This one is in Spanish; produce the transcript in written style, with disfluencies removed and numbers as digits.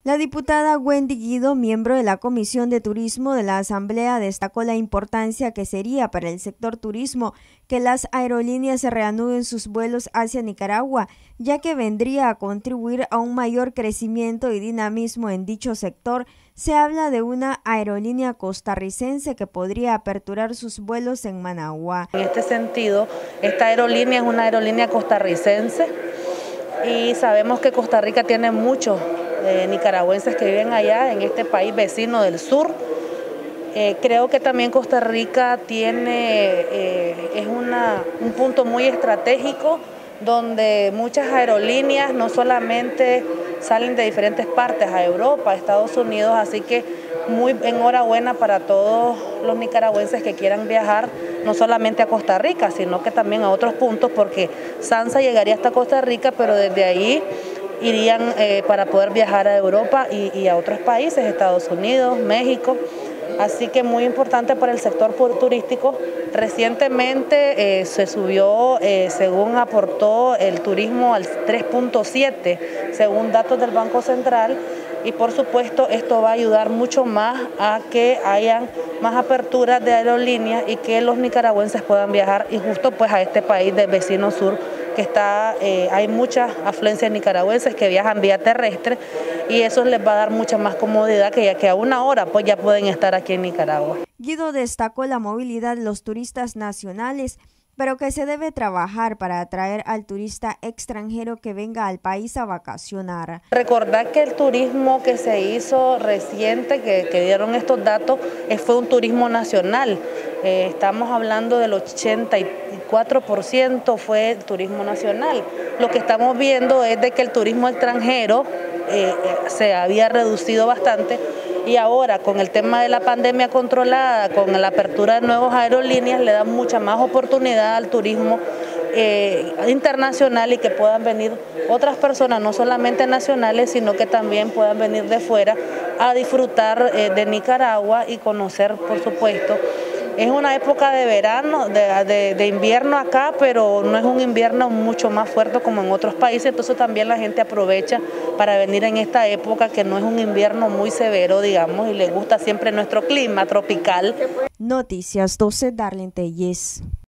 La diputada Wendy Guido, miembro de la Comisión de Turismo de la Asamblea, destacó la importancia que sería para el sector turismo que las aerolíneas reanuden sus vuelos hacia Nicaragua, ya que vendría a contribuir a un mayor crecimiento y dinamismo en dicho sector. Se habla de una aerolínea costarricense que podría aperturar sus vuelos en Managua. En este sentido, esta aerolínea es una aerolínea costarricense y sabemos que Costa Rica tiene muchos nicaragüenses que viven allá en este país vecino del sur. Creo que también Costa Rica es un punto muy estratégico donde muchas aerolíneas no solamente salen de diferentes partes a Europa, a Estados Unidos, así que muy enhorabuena para todos los nicaragüenses que quieran viajar, no solamente a Costa Rica, sino que también a otros puntos, porque SANSA llegaría hasta Costa Rica, pero desde ahí irían para poder viajar a Europa y a otros países, Estados Unidos, México. Así que muy importante para el sector turístico. Recientemente se subió, según aportó el turismo, al 3.7, según datos del Banco Central, y por supuesto esto va a ayudar mucho más a que hayan más aperturas de aerolíneas y que los nicaragüenses puedan viajar y justo pues a este país del vecino sur que hay muchas afluencias nicaragüenses que viajan vía terrestre y eso les va a dar mucha más comodidad que ya que a una hora pues ya pueden estar aquí en Nicaragua. Guido destacó la movilidad de los turistas nacionales, pero que se debe trabajar para atraer al turista extranjero que venga al país a vacacionar. Recordar que el turismo que se hizo reciente, que dieron estos datos, fue un turismo nacional. Estamos hablando del 84% fue el turismo nacional. Lo que estamos viendo es de que el turismo extranjero se había reducido bastante y ahora con el tema de la pandemia controlada, con la apertura de nuevas aerolíneas, le da mucha más oportunidad al turismo internacional y que puedan venir otras personas, no solamente nacionales, sino que también puedan venir de fuera a disfrutar de Nicaragua y conocer, por supuesto. Es una época de verano, de invierno acá, pero no es un invierno mucho más fuerte como en otros países, entonces también la gente aprovecha para venir en esta época que no es un invierno muy severo, digamos, y le gusta siempre nuestro clima tropical. Noticias 12, Darlene Telles.